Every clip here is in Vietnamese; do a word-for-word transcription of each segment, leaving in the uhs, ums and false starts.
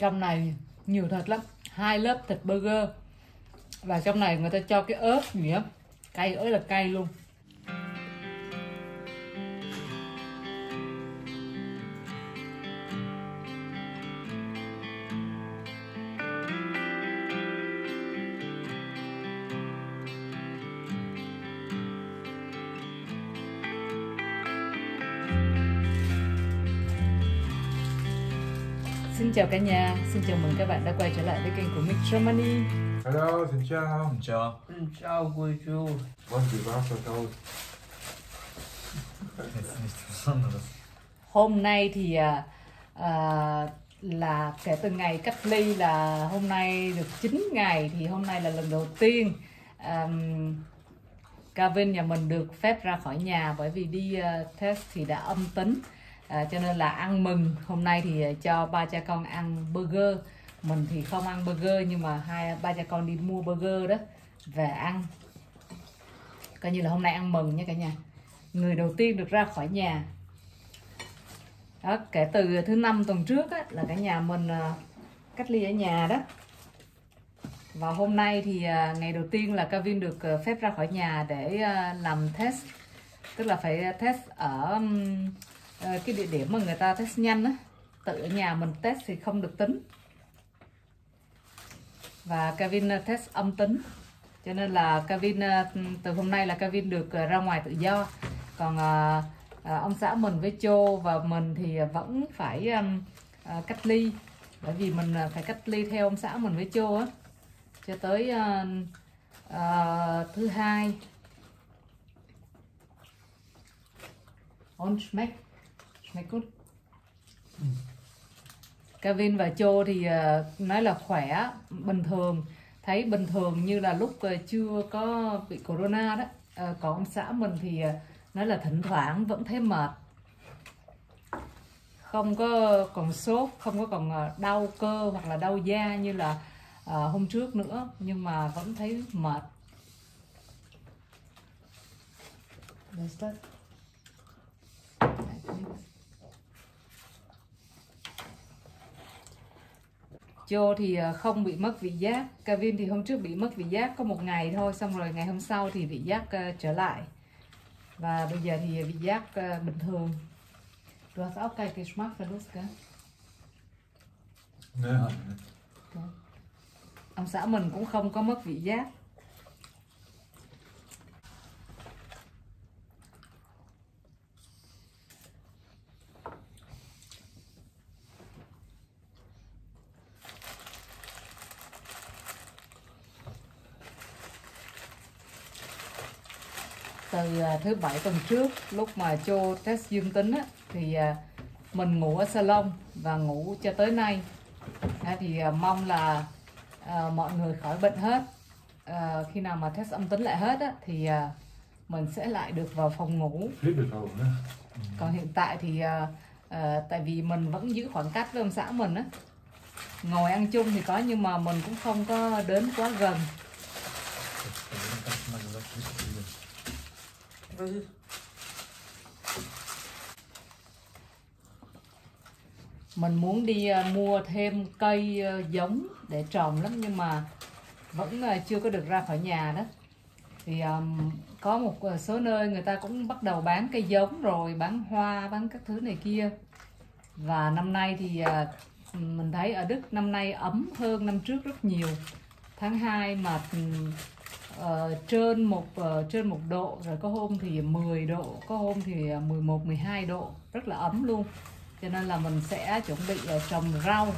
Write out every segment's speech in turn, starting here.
Trong này nhiều thịt lắm, hai lớp thịt burger. Và trong này người ta cho cái ớt gì á, cay ớt là cay luôn. Xin chào cả nhà, xin chào mừng các bạn đã quay trở lại với kênh của Mix Germany. Hello, xin chào. Xin chào. Xin chào quý chú. Wann die Wasser tauscht. Jetzt nichts Besonderes. Hôm nay thì à, à, là kể từ ngày cách ly là hôm nay được chín ngày, thì hôm nay là lần đầu tiên à, Kevin nhà mình được phép ra khỏi nhà, bởi vì đi uh, test thì đã âm tính. À, cho nên là ăn mừng hôm nay thì cho ba cha con ăn burger. Mình thì không ăn burger, nhưng mà hai ba cha con đi mua burger đó về ăn, coi như là hôm nay ăn mừng nha cả nhà. Người đầu tiên được ra khỏi nhà đó, kể từ thứ năm tuần trước á, là cả nhà mình uh, cách ly ở nhà đó. Và hôm nay thì uh, ngày đầu tiên là Kevin được uh, phép ra khỏi nhà để uh, làm test, tức là phải test ở um, uh, cái địa điểm mà người ta test nhanh á. Tự ở nhà mình test thì không được tính. Và Kevin uh, test âm tính, cho nên là Kevin uh, từ hôm nay là Kevin được uh, ra ngoài tự do. Còn uh, À, ông xã mình với Châu và mình thì vẫn phải um, à, cách ly, bởi vì mình phải cách ly theo ông xã mình với Châu á, cho tới uh, uh, thứ hai. Und schmeckt, schmeckt gut. Kevin và Châu thì uh, nói là khỏe, bình thường, thấy bình thường như là lúc uh, chưa có bị corona đó. Uh, còn ông xã mình thì uh, nói là thỉnh thoảng vẫn thấy mệt, không có còn sốt, không có còn đau cơ hoặc là đau da như là uh, hôm trước nữa, nhưng mà vẫn thấy mệt. Joe thì không bị mất vị giác. Kevin thì hôm trước bị mất vị giác có một ngày thôi, xong rồi ngày hôm sau thì vị giác uh, trở lại. Và bây giờ thì vị giác uh, bình thường. Du hast auch keinen Geschmacksverlust, gell? Nein. Okay. Ông xã mình cũng không có mất vị giác. Từ thứ bảy tuần trước, lúc mà Châu test dương tính á, thì mình ngủ ở salon và ngủ cho tới nay. Thì mong là uh, mọi người khỏi bệnh hết. Uh, khi nào mà test âm tính lại hết á, thì uh, mình sẽ lại được vào phòng ngủ. Còn hiện tại thì uh, uh, tại vì mình vẫn giữ khoảng cách với ông xã mình á, ngồi ăn chung thì có, nhưng mà mình cũng không có đến quá gần. Mình muốn đi uh, mua thêm cây uh, giống để trồng lắm, nhưng mà vẫn uh, chưa có được ra khỏi nhà đó. Thì um, có một số nơi người ta cũng bắt đầu bán cây giống rồi, bán hoa, bán các thứ này kia. Và năm nay thì uh, mình thấy ở Đức năm nay ấm hơn năm trước rất nhiều. Tháng hai mà uh, trên một uh, trên một độ, rồi có hôm thì mười độ, có hôm thì mười một, mười hai độ, rất là ấm luôn. Cho nên là mình sẽ chuẩn bị uh, trồng rau.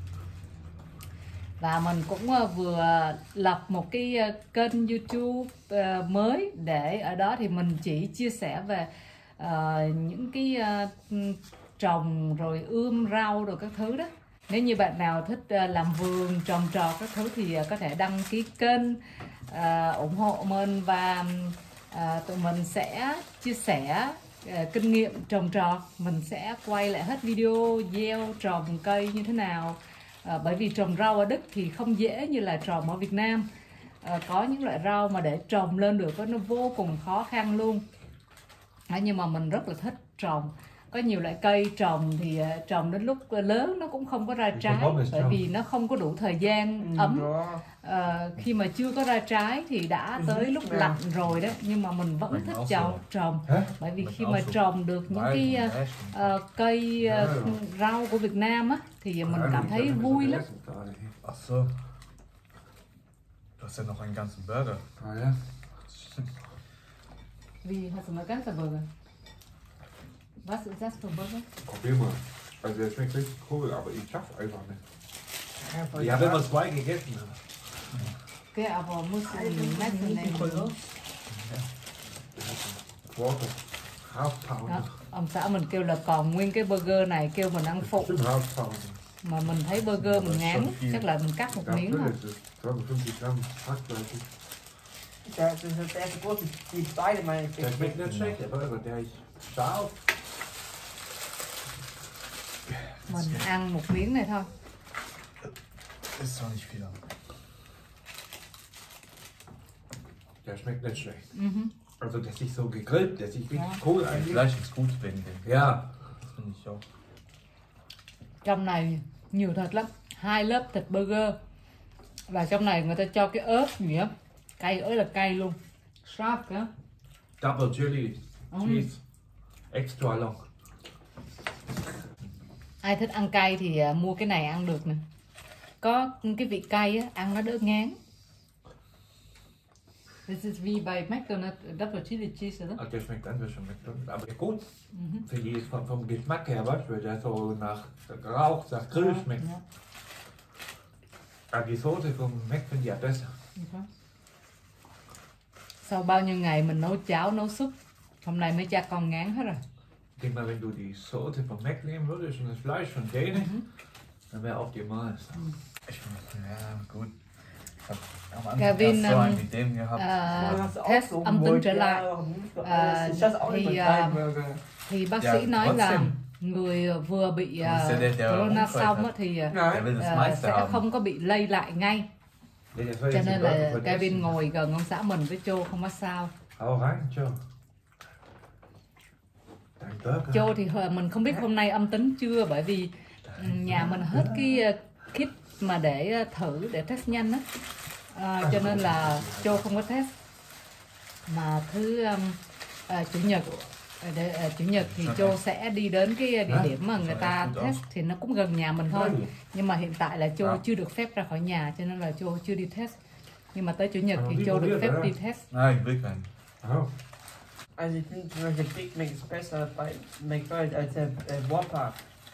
Và mình cũng uh, vừa lập một cái uh, kênh YouTube uh, mới, để ở đó thì mình chỉ chia sẻ về uh, những cái uh, trồng rồi ươm rau rồi các thứ đó. Nếu như bạn nào thích uh, làm vườn, trồng trọt các thứ thì uh, có thể đăng ký kênh, uh, ủng hộ mình, và uh, tụi mình sẽ chia sẻ uh, kinh nghiệm trồng trọt. Mình sẽ quay lại hết video gieo trồng cây như thế nào. À, bởi vì trồng rau ở Đức thì không dễ như là trồng ở Việt Nam. À, có những loại rau mà để trồng lên được nó vô cùng khó khăn luôn. À, nhưng mà mình rất là thích trồng. có nhiều loại cây trồng thì ờ, trồng đến lúc lớn nó cũng không có ra trái, bởi vì nó không có đủ thời gian ấm. Ờ, khi mà chưa có ra trái thì đã tới lúc lạnh rồi đó, nhưng mà mình vẫn thích trồng trồng bởi vì khi mà trồng được những cái uh, cây uh, rau của Việt Nam á thì mình cảm thấy vui lắm. Ach so. Du hast ja noch einen ganzen Burger. Ah ja. Wie hast du mal ganze Burger? Was ist das für Burger? Probier mal. Also der schmeckt richtig cool, aber ich schaff's einfach nicht. Ich habe immer zwei gegessen. Okay, aber muss ich messen. Quarter. Half pound. Đó, ông xã mình kêu là còn nguyên cái burger này, kêu mình ăn phụ. Bestimmt half pound. Mà mình thấy burger mình ngán, chắc là mình cắt một Ja, miếng thôi. zweihundertfünfzig Gramm Hackfleisch. Das ist das erste Brot, die beide meine Der schmeckt nicht schlecht, der Burger, der ist scharf. Mình ăn một miếng này thôi. Ist zwar nicht viel. Der schmeckt nicht schlecht. Mhm. Also der ist nicht so gegrillt, der ist richtig Ja. cool Das eigentlich. Fleisch ist gut wegen dem. Ja. Das finde ich auch. Trong này nhiều thịt lắm, hai lớp thịt burger. Và trong này người ta cho cái ớt gì á, cay ơi là cay luôn. Sharp á. Double chili Ừ. cheese. Extra long. Ai thích ăn cay thì à, mua cái này ăn được nè. Có cái vị cay á, ăn nó đỡ ngán. This is wie bei McDonald's double chili cheese, oder? Also der schmeckt anders schon McDonald's, aber gut. Mhm. Finde ich vom, vom Geschmack her, was, weil der so nach Rauch, nach Grill schmeckt. Ja. Aber die Soße vom Mac finde ich ja besser. Okay. Sau bao nhiêu ngày mình nấu cháo, nấu súp, hôm nay mấy cha con ngán hết rồi. Ich denke mal, wenn du die Soße vom Mac nehmen würdest und das Fleisch von denen, Mhm. dann wäre optimal. Ich, ja, gut. Ich hab am Anfang Gavin, erst so einen ähm, wie dem gehabt. À, hast du auch test so âm tính trở Brot, lại. ja, warum? À, Ich das auch thì, nicht à, mit Burger. Thì bác Dạ, sĩ nói có là xem. người vừa bị Không sẽ để uh, cho corona uống xong phải á, thì uh, Nein. Er will das uh, meiste sẽ haben. không có bị lây lại ngay. Ja, der soll Cho jetzt nên den là Burger von Kevin essen. ngồi gần ông xã mình với Châu không có sao. Hau rein, Joe. Dein Burger. Châu thì hồi- mình không biết hôm nay âm tính chưa, bởi vì ừ, nhà mình hết cái uh, kit mà để uh, thử để test nhanh á. À, cho nên là Châu không có test. Mà thứ um, à, chủ nhật à, để, à, chủ nhật thì Châu sẽ đi đến cái địa điểm mà người ta test, thì nó cũng gần nhà mình thôi. Nhưng mà hiện tại là Châu chưa được phép ra khỏi nhà, cho nên là Châu chưa đi test. Nhưng mà tới chủ nhật thì Châu được phép đi test. Nein, will keinen. Oh. Also ich finde zum Beispiel Big Mac ist besser bei McDonald's als der äh, Whopper.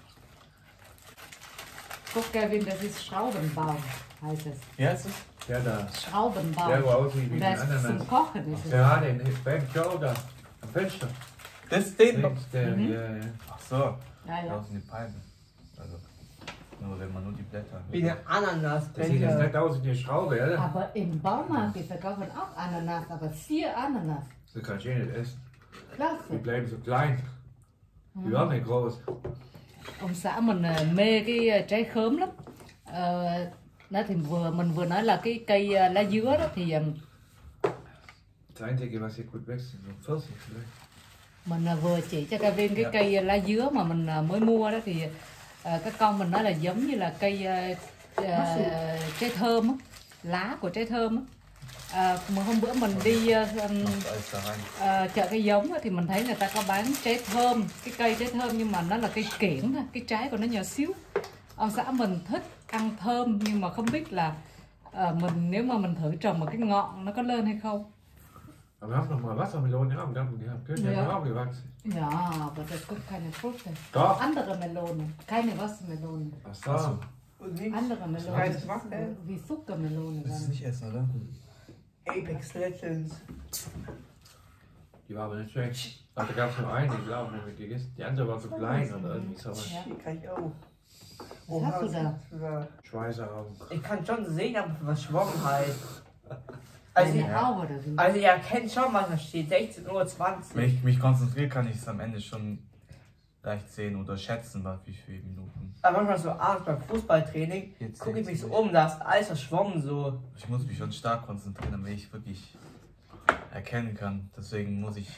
Guck, Kevin, das ist Schraubenbaum, heißt es. Ja, es ist. Der da. Der Schraubenbaum. war aus wie Und ein das ist zum Ananas. Kochen. Ist es. Der hat den beim Joe da. Am Fenster. Das ist den. Links, der, Mhm. ja, ja. Ach so. Ja, Da ja. sind die Palmen. Also. Nur wenn man nur die Blätter. Wie eine Ananas. Das sieht jetzt nicht aus wie eine Schraube, oder? Aber im Baumarkt, die verkaufen auch Ananas, aber vier Ananas. Das kannst du eh nicht essen. Die Klasse. bleiben so klein. Die waren nicht groß. Ông xã mình ờ, mê cái ờ, trái khóm lắm. Ờ, đó thì vừa mình vừa nói là cái cây ờ, lá dứa đó thì ờ, Das Einzige, was hier gut wächst, sind so Pfirsiche vielleicht. mình ờ, vừa chỉ cho Kevin cái cây ờ, lá dứa mà mình ờ, mới mua đó, thì ờ, các con mình nói là giống như là cây ờ, ờ, trái thơm á, lá của trái thơm á. À, mà hôm bữa mình đi ờ, ừm, Machst alles da rein. Ờ, chợ cây giống á, thì mình thấy người ta có bán trái thơm, cái cây trái thơm nhưng mà nó là cây kiểng thôi, cái trái của nó nhỏ xíu. Ông xã mình thích ăn thơm nhưng mà không biết là ờ, mình nếu mà mình thử trồng một cái ngọn nó có lên hay không. Aber wir haben noch mal Wassermelonen gehabt, die haben die Ja. haben auch gewachsen. Ja, aber das gibt keine Früchte. Doch. Andere Melone, keine Wassermelone. Ach so. Und links Andere Melone. Keine Waffe. Wie Zuckermelone. Das ist dann. nicht essen, oder? Apex Legends. Die war aber nicht schlecht. Also da gab es nur eine, die glaube ich, mit gegessen. Die andere war so klein oder irgendwie sowas. Ja. Hier kann ich auch. Was hast du da? Für, Schweißeraugen. ich kann schon sehen, aber Verschwommenheit. Also, ich, Eine Haube oder wie? also ihr erkennt schon, was da steht. sechzehn Uhr zwanzig. Wenn ich mich konzentriere, kann ich es am Ende schon leicht sehen oder schätzen, was- wie viele Minuten. Aber manchmal so abends beim Fußballtraining Jetzt gucke ich sehe mich so nicht. um, da ist alles verschwommen so. Ich muss mich schon stark konzentrieren, damit ich wirklich erkennen kann. Deswegen muss ich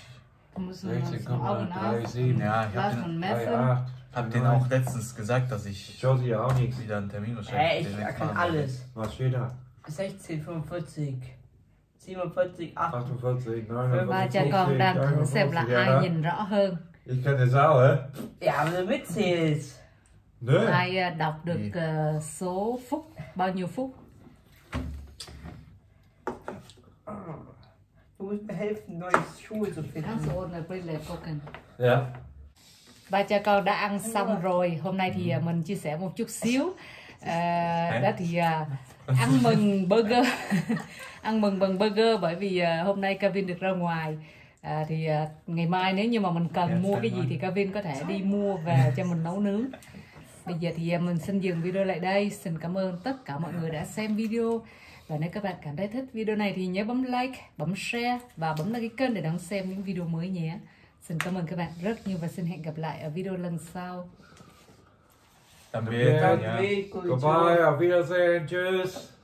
Da müssen wir sechzehn uns noch Augen Komma drei auf. sieben. Ja, ich Lass habe mal den, drei messen. acht. hab den auch letztens gesagt, dass ich Ich schaue dir auch nichts. wieder einen Termin Hä, wahrscheinlich ich demnächst kann machen alles. Was steht da? sechzehn, fünfundvierzig, siebenundvierzig, achtundvierzig, Và neunundvierzig, cha con đang thử xem là ja. ai nhìn rõ hơn, Ich kann das auch, hä? Ja, aber du mitzählst. Nö. ai ờ, đọc được Ừ. ờ, số phút, bao nhiêu phút. Du musst mir helfen, neue Schuhe zu Tháng finden. số ôn Brille Cocken. Ja. Ba cha con đã ăn xong rồi. Hôm nay thì à, mình chia sẻ một chút xíu. À, đó thì à, ăn mừng burger, ăn mừng bằng burger bởi vì à, hôm nay Kevin được ra ngoài. À, thì à, ngày mai nếu như mà mình cần mua cái gì thì Kevin có thể đi mua về cho mình nấu nướng. Bây giờ thì à, mình xin dừng video lại đây. Xin cảm ơn tất cả mọi người đã xem video. Và nếu các bạn cảm thấy thích video này thì nhớ bấm like, bấm share và bấm đăng ký kênh để đón xem những video mới nhé. Xin cảm ơn các bạn rất nhiều và xin hẹn gặp lại ở video lần sau. Tạm biệt Ja. cả nhà. Weh, gute Goodbye, auf Wiedersehen, tschüss.